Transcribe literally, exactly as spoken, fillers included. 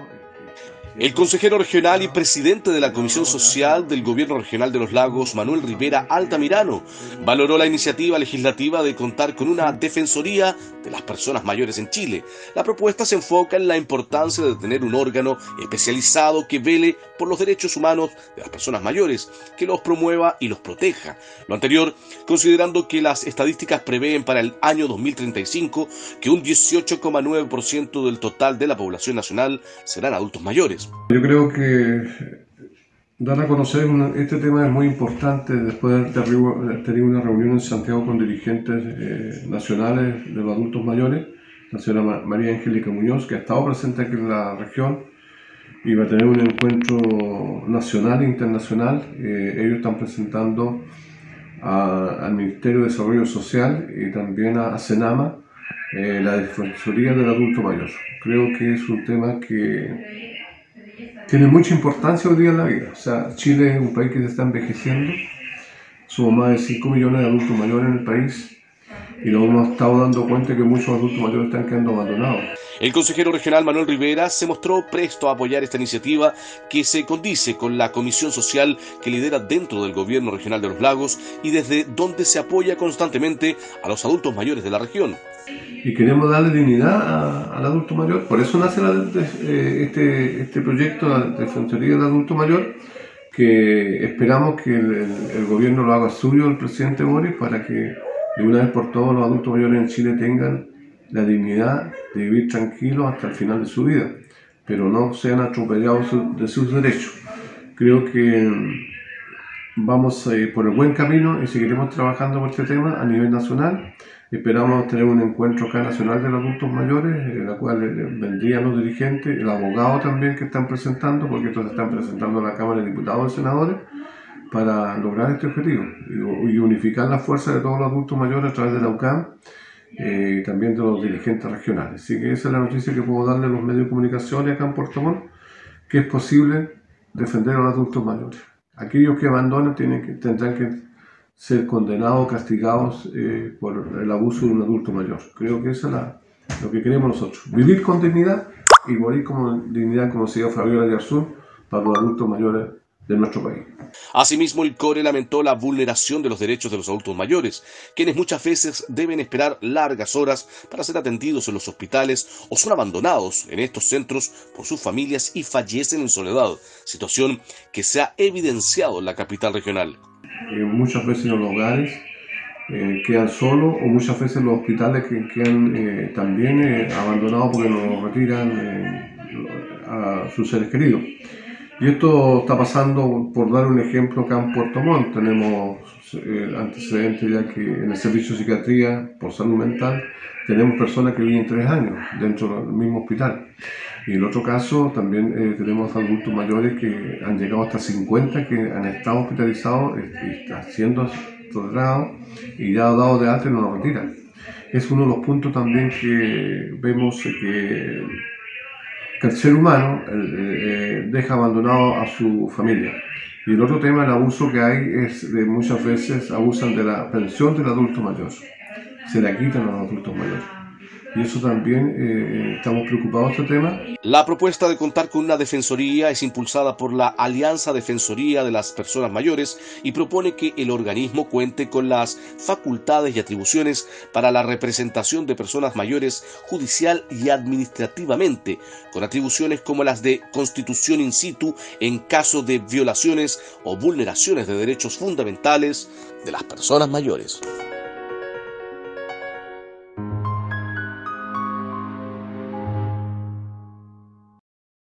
El consejero regional y presidente de la Comisión Social del Gobierno Regional de los Lagos, Manuel Rivera Altamirano, valoró la iniciativa legislativa de contar con una Defensoría de las Personas Mayores en Chile. La propuesta se enfoca en la importancia de tener un órgano especializado que vele por los derechos humanos de las personas mayores, que los promueva y los proteja. Lo anterior, considerando que las estadísticas prevén para el año dos mil treinta y cinco que un dieciocho coma nueve por ciento del total de la población nacional serán adultos mayores. Yo creo que dar a conocer una, este tema es muy importante después de haber tenido una reunión en Santiago con dirigentes eh, nacionales de los adultos mayores, la señora María Angélica Muñoz, que ha estado presente aquí en la región y va a tener un encuentro nacional e internacional. Eh, ellos están presentando a, al Ministerio de Desarrollo Social y también a, a Senama eh, la Defensoría del Adulto Mayor. Creo que es un tema que tiene mucha importancia hoy día en la vida. O sea, Chile es un país que se está envejeciendo. Somos más de cinco millones de adultos mayores en el país y nos hemos estado dando cuenta que muchos adultos mayores están quedando abandonados. El consejero regional Manuel Rivera se mostró presto a apoyar esta iniciativa que se condice con la comisión social que lidera dentro del Gobierno Regional de los Lagos y desde donde se apoya constantemente a los adultos mayores de la región. Y queremos darle dignidad a, al adulto mayor, por eso nace la, de, este, este proyecto de Defensoría del Adulto Mayor, que esperamos que el, el, el gobierno lo haga suyo, el presidente Boris, para que de una vez por todas los adultos mayores en Chile tengan la dignidad de vivir tranquilos hasta el final de su vida, pero no sean atropellados de sus derechos. Creo que vamos a ir por el buen camino y seguiremos trabajando por este tema a nivel nacional. Esperamos tener un encuentro acá nacional de los adultos mayores, en la cual vendrían los dirigentes, el abogado también que están presentando, porque estos se están presentando a la Cámara de Diputados y Senadores, para lograr este objetivo y unificar las fuerzas de todos los adultos mayores a través de la U C A M eh, y también de los dirigentes regionales. Así que esa es la noticia que puedo darle a los medios de comunicación acá en Puerto Montt, que es posible defender a los adultos mayores. Aquellos que abandonan tienen que, tendrán que ser condenados, castigados eh, por el abuso de un adulto mayor. Creo que eso es la, lo que queremos nosotros. Vivir con dignidad y morir con dignidad, como decía Fabiola Yarzún, para los adultos mayores de nuestro país. Asimismo, el CORE lamentó la vulneración de los derechos de los adultos mayores, quienes muchas veces deben esperar largas horas para ser atendidos en los hospitales o son abandonados en estos centros por sus familias y fallecen en soledad, situación que se ha evidenciado en la capital regional. Eh, muchas veces en los hogares eh, quedan solos o muchas veces en los hospitales que quedan eh, también eh, abandonados porque nos retiran eh, a sus seres queridos. Y esto está pasando, por dar un ejemplo, acá en Puerto Montt. Tenemos eh, antecedentes ya que en el servicio de psiquiatría por salud mental tenemos personas que viven tres años dentro del mismo hospital. Y en el otro caso también eh, tenemos adultos mayores que han llegado hasta cincuenta, que han estado hospitalizados y están siendo tolerados y ya dados de alta y no los retiran. Es uno de los puntos también que vemos que, que el ser humano eh, eh, deja abandonado a su familia. Y el otro tema, el abuso que hay, es de muchas veces abusan de la pensión del adulto mayor. Se la quitan a los adultos mayores. Y eso también eh, estamos preocupados de este tema. La propuesta de contar con una defensoría es impulsada por la Alianza Defensoría de las Personas Mayores y propone que el organismo cuente con las facultades y atribuciones para la representación de personas mayores judicial y administrativamente, con atribuciones como las de constitución in situ en caso de violaciones o vulneraciones de derechos fundamentales de las personas mayores.